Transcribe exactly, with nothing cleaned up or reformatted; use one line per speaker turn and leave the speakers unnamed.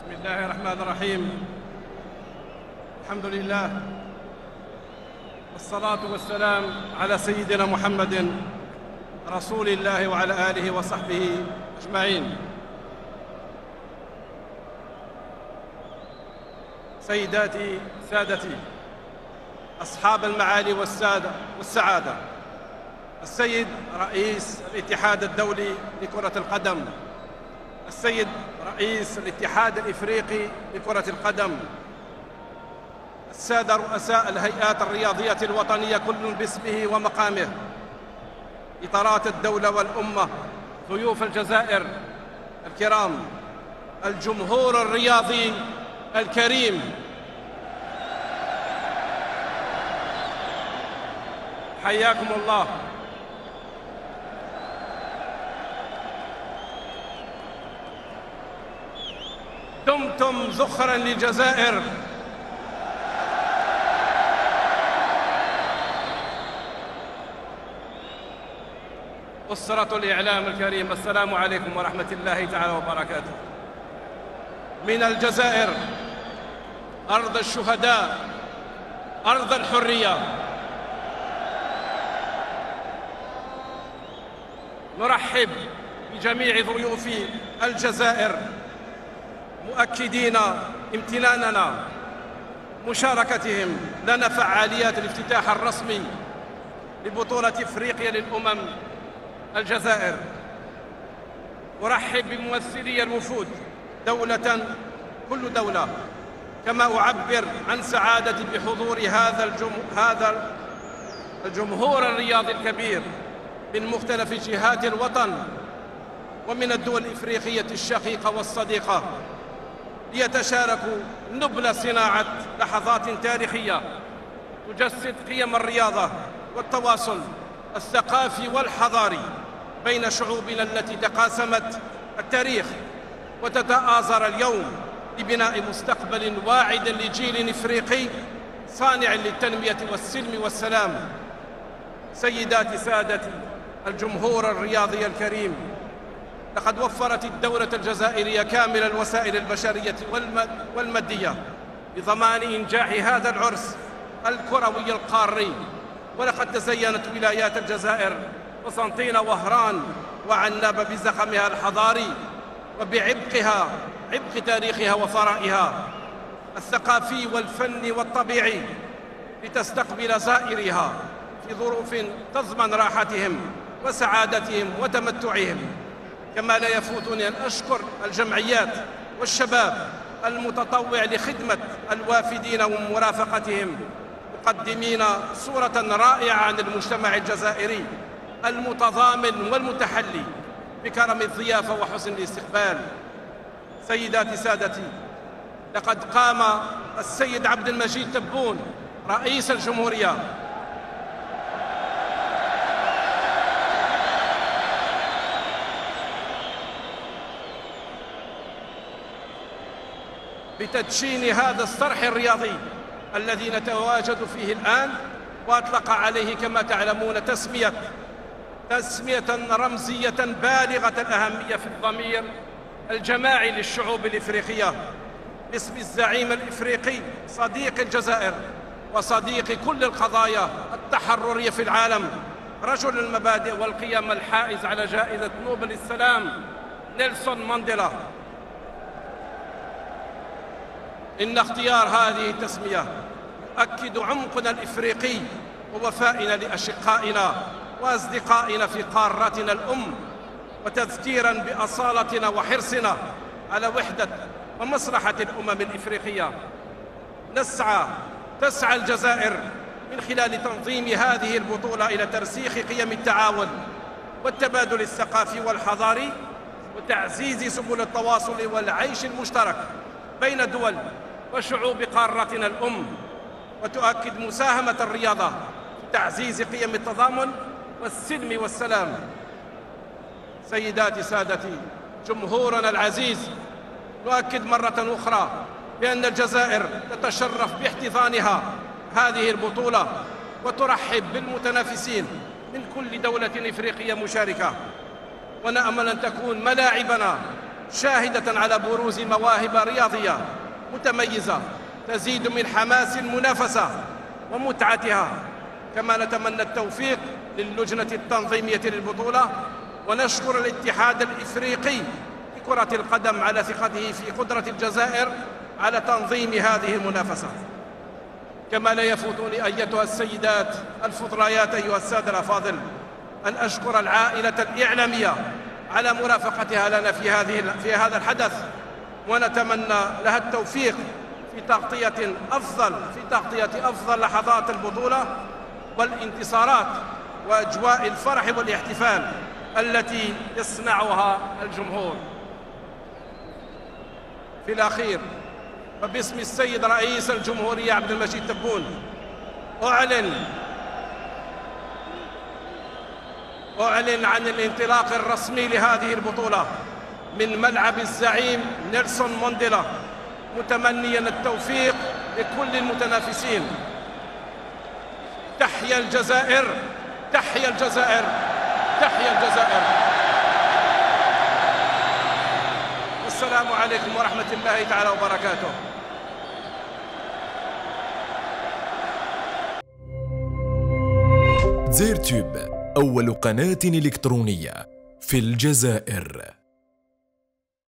بسم الله الرحمن الرحيم. الحمد لله والصلاة والسلام على سيدنا محمد رسول الله وعلى آله وصحبه أجمعين. سيداتي سادتي أصحاب المعالي والسادة والسعادة، السيد رئيس الاتحاد الدولي لكرة القدم، السيد رئيس الاتحاد الإفريقي لكرة القدم، السادة رؤساء الهيئات الرياضية الوطنية كل باسمه ومقامه، إطارات الدولة والأمة، ضيوف الجزائر الكرام، الجمهور الرياضي الكريم، حياكم الله. دمتم ذخرا للجزائر. أسرة الإعلام الكريم، السلام عليكم ورحمة الله تعالى وبركاته. من الجزائر، أرض الشهداء، أرض الحرية، نرحب بجميع ضيوف الجزائر مؤكدين امتناننا مشاركتهم لنا فعاليات الافتتاح الرسمي لبطولة إفريقيا للأمم الجزائر. أرحب بممثلي الوفود دولة كل دولة، كما أعبر عن سعادتي بحضور هذا الجم... هذا الجمهور الرياضي الكبير من مختلف جهات الوطن ومن الدول الإفريقية الشقيقة والصديقة، ليتشاركوا نبل صناعة لحظات تاريخية تجسد قيم الرياضة والتواصل الثقافي والحضاري بين شعوبنا التي تقاسمت التاريخ وتتآزر اليوم لبناء مستقبل واعد لجيل إفريقي صانع للتنمية والسلم والسلام. سيداتي سادتي الجمهور الرياضي الكريم، لقد وفرت الدولة الجزائرية كامل الوسائل البشرية والمادية لضمان إنجاح هذا العرس الكروي القاري، ولقد تزينت ولايات الجزائر قسنطينة وهران وعنابة بزخمها الحضاري وبعبقها، عبق تاريخها وثرائها الثقافي والفني والطبيعي، لتستقبل زائرها في ظروف تضمن راحتهم وسعادتهم وتمتعهم. كما لا يفوتني أن أشكر الجمعيات والشباب المتطوع لخدمة الوافدين ومرافقتهم، مقدمين صورة رائعة عن المجتمع الجزائري المتضامن والمتحلي بكرم الضيافة وحسن الاستقبال. سيداتي سادتي، لقد قام السيد عبد المجيد تبون رئيس الجمهورية بتدشين هذا الصرح الرياضي الذي نتواجد فيه الآن، وأطلق عليه كما تعلمون تسمية تسمية رمزية بالغة الأهمية في الضمير الجماعي للشعوب الإفريقية، باسم الزعيم الإفريقي صديق الجزائر وصديق كل القضايا التحررية في العالم، رجل المبادئ والقيم الحائز على جائزة نوبل السلام نيلسون مانديلا. إن اختيار هذه التسمية يؤكد عمقنا الإفريقي ووفائنا لأشقائنا وأصدقائنا في قارتنا الأم، وتذكيراً بأصالتنا وحرصنا على وحدة ومصلحة الأمم الإفريقية. نسعى تسعى الجزائر من خلال تنظيم هذه البطولة إلى ترسيخ قيم التعاون والتبادل الثقافي والحضاري، وتعزيز سبل التواصل والعيش المشترك بين دول وشعوب قارتنا الأم، وتؤكد مساهمة الرياضة في تعزيز قيم التضامن والسلم والسلام. سيداتي سادتي جمهورنا العزيز، نؤكد مرة أخرى بأن الجزائر تتشرف باحتضانها هذه البطولة، وترحب بالمتنافسين من كل دولة إفريقية مشاركة، ونأمل أن تكون ملاعبنا شاهدة على بروز مواهب رياضية متميزة تزيد من حماس المنافسة ومتعتها. كما نتمنى التوفيق للجنة التنظيمية للبطولة، ونشكر الاتحاد الإفريقي لكرة القدم على ثقته في قدرة الجزائر على تنظيم هذه المنافسة. كما لا يفوتني أيتها السيدات الفضليات أيها السادة الأفاضل أن أشكر العائلة الإعلامية على مرافقتها لنا في هذه في هذا الحدث، ونتمنى لها التوفيق في تغطية أفضل في تغطية أفضل لحظات البطولة والانتصارات وأجواء الفرح والاحتفال التي يصنعها الجمهور. في الأخير، فباسم السيد رئيس الجمهورية عبد المجيد تبون أعلن أعلن عن الانطلاق الرسمي لهذه البطولة من ملعب الزعيم نيلسون مانديلا، متمنيا التوفيق لكل المتنافسين. تحيا الجزائر، تحيا الجزائر، تحيا الجزائر. والسلام عليكم ورحمة الله تعالى وبركاته.
زيرتيوب، أول قناة إلكترونية في الجزائر.